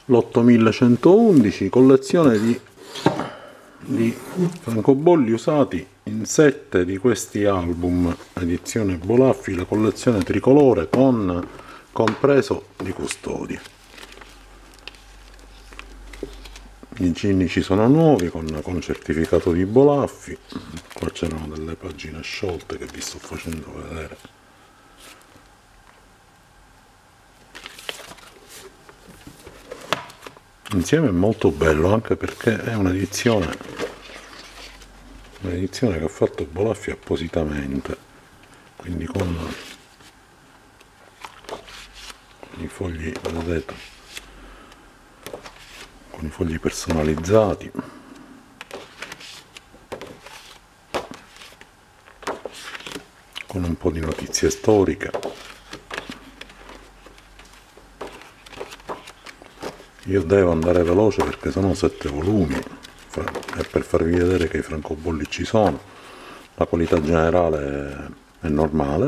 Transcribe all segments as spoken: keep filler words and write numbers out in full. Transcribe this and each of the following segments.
l'ottomilacentoundici, collezione di, di francobolli usati in sette di questi album, edizione Bolaffi, la collezione tricolore con compreso di custodia. I ginnici sono nuovi con, con certificato di Bolaffi. Qua c'erano delle pagine sciolte che vi sto facendo vedere. Insieme è molto bello, anche perché è un'edizione un'edizione che ha fatto Bolaffi appositamente, quindi con, con i fogli, vedete, con i fogli personalizzati, con un po' di notizie storiche. Io devo andare veloce perché sono sette volumi e per farvi vedere che i francobolli ci sono. La qualità generale è normale.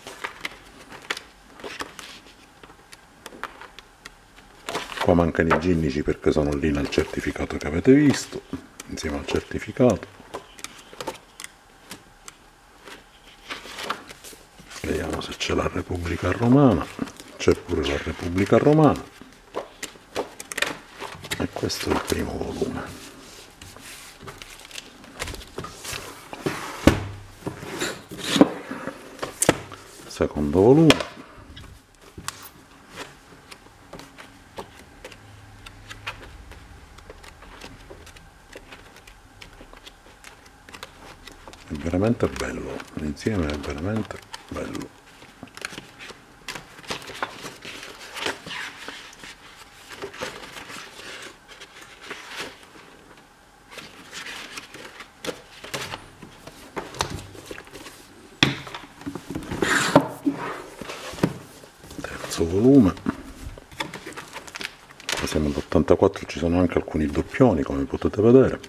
Qua mancano i ginnici perché sono lì nel certificato che avete visto, insieme al certificato. Vediamo se c'è la Repubblica Romana. C'è pure la Repubblica Romana. E questo è il primo volume. Secondo volume. È veramente bello, l'insieme è veramente bello. Volume, qua siamo all'ottantaquattro, ci sono anche alcuni doppioni come potete vedere.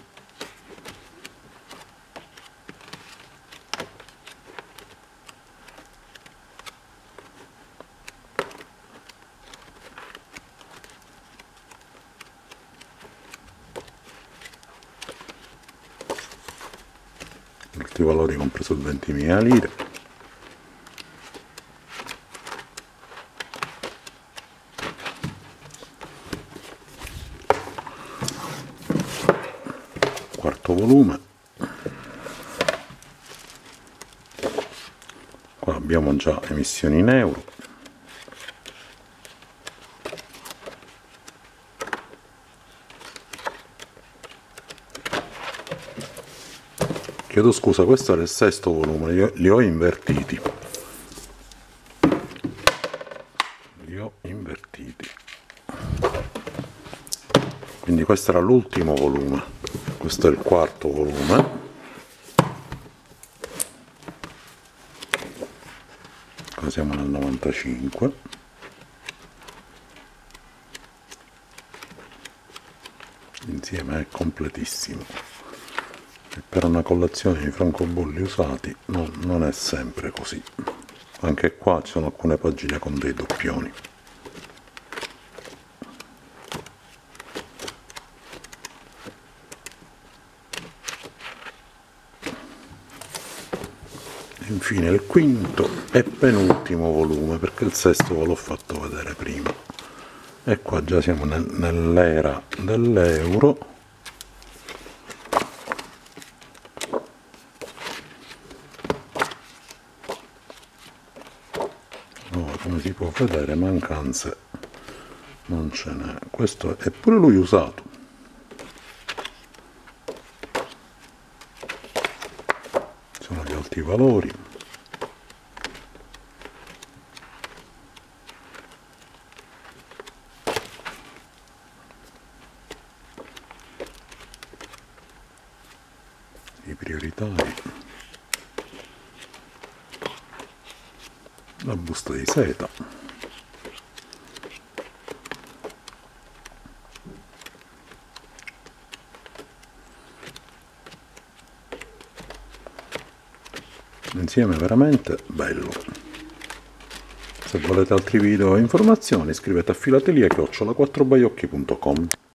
Molti valori compreso il ventimila lire. Quarto volume. Qua abbiamo già emissioni in euro. Chiedo scusa, questo era il sesto volume, li ho, li ho invertiti. Li ho invertiti. Quindi questo era l'ultimo volume, questo è il quarto volume. Qua siamo nel novantacinque. L'insieme è completissimo. E per una collezione di francobolli usati non, non è sempre così. Anche qua ci sono alcune pagine con dei doppioni. Infine il quinto e penultimo volume, perché il sesto ve l'ho fatto vedere prima. E qua già siamo nel, nell'era dell'euro. Oh, come si può vedere, mancanze non ce n'è. Questo è pure lui usato. Sono gli alti valori. I prioritari. La busta di seta. Insieme veramente bello. Se volete altri video e informazioni, scrivete a filatelia chiocciola quattro baiocchi punto com.